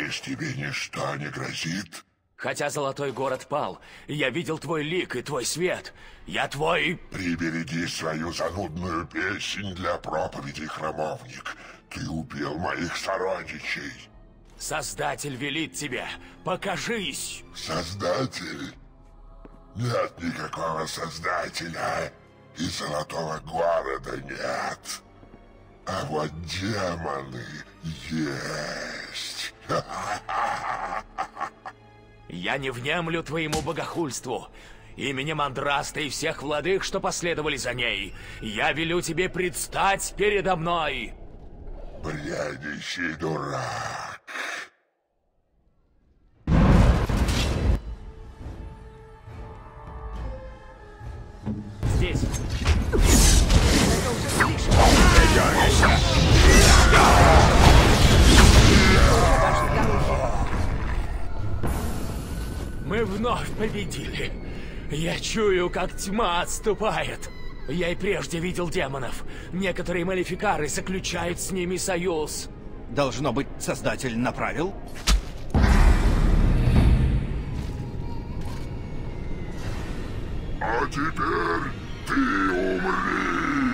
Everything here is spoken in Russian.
Надеюсь, тебе ничто не грозит? Хотя Золотой город пал, я видел твой лик и твой свет. Я твой... Прибереги свою занудную песнь для проповеди, храмовник. Ты убил моих сородичей. Создатель велит тебе, покажись. Создатель? Нет никакого создателя. И Золотого города нет. А вот демоны есть. Я не внемлю твоему богохульству. Именем Андраста и всех владык, что последовали за ней, я велю тебе предстать передо мной. Бредящий дурак. Здесь. Это уже слишком. Мы вновь победили. Я чую, как тьма отступает. Я и прежде видел демонов. Некоторые малефикары заключают с ними союз. Должно быть, Создатель направил? А теперь ты умри!